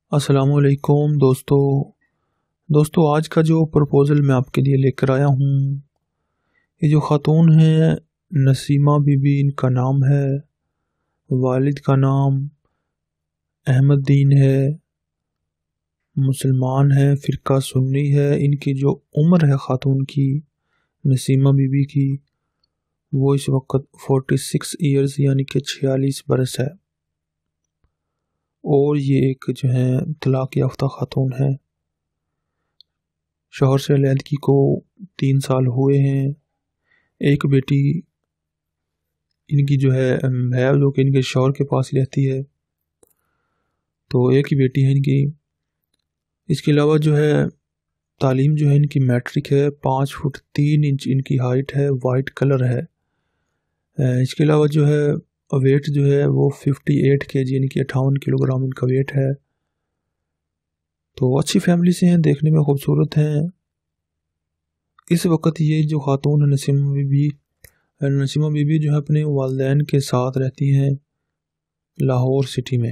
السلام علیکم دوستو آج کا جو پرپوزل میں آپ کے لیے لے کر آیا ہوں، یہ جو خاتون ہیں نسیمہ بی بی ان کا نام ہے، والد کا نام احمد دین ہے، مسلمان ہے، فرقہ سنی ہے۔ ان کی جو عمر ہے خاتون کی، نسیمہ بی بی کی، وہ اس وقت 46 ایئرز یعنی کہ 46 برس ہے، اور یہ ایک جو ہے طلاق یافتہ خاتون ہے۔ شوہر سے علیحدگی کو 3 سال ہوئے ہیں۔ ایک بیٹی ان کی جو ہے جو کہ ان کے شوہر کے پاس رہتی ہے، تو ایک ہی بیٹی ہے ان کی۔ اس کے علاوہ جو ہے تعلیم جو ہے ان کی میٹرک ہے، 5 فٹ 3 انچ ان کی ہائٹ ہے، وائٹ کلر ہے۔ اس کے علاوہ جو ہے ویٹ جو ہے وہ 58 kg یعنی کہ 58 کلو گرام ان کا ویٹ ہے۔ تو اچھی فیملی سے ہیں، دیکھنے میں خوبصورت ہیں۔ اس وقت یہ جو خاتون ہے نسیمہ بی بی جو ہے اپنے والدین کے ساتھ رہتی ہیں لاہور سٹی میں۔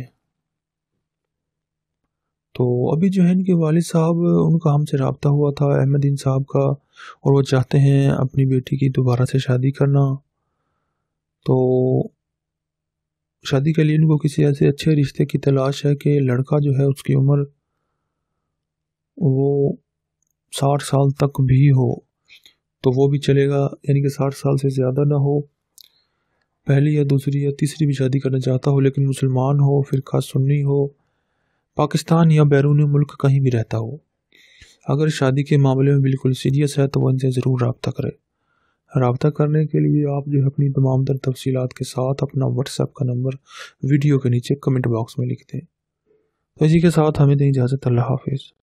تو ابھی جو ہے ان کے والد صاحب، ان کا ہم سے رابطہ ہوا تھا احمد دین صاحب کا، اور وہ چاہتے ہیں اپنی بیٹی کی دوبارہ سے شادی کرنا۔ تو شادی کے لیے ان کو کسی ایسے اچھے رشتے کی تلاش ہے کہ لڑکا جو ہے اس کی عمر وہ 60 سال تک بھی ہو تو وہ بھی چلے گا، یعنی کہ 60 سال سے زیادہ نہ ہو، پہلی یا دوسری یا تیسری بھی شادی کرنا چاہتا ہو، لیکن مسلمان ہو، فرقہ سنی ہو، پاکستان یا بیرون ملک کہیں بھی رہتا ہو۔ اگر شادی کے معاملے میں بالکل سیریس ہے تو وہ ان سے ضرور رابطہ کرے۔ رابطہ کرنے کے لیے آپ جو ہے اپنی تمام تر تفصیلات کے ساتھ اپنا واٹس ایپ کا نمبر ویڈیو کے نیچے کمنٹ باکس میں لکھ دیں۔ تو اسی کے ساتھ ہمیں دیں اجازت۔ اللہ حافظ۔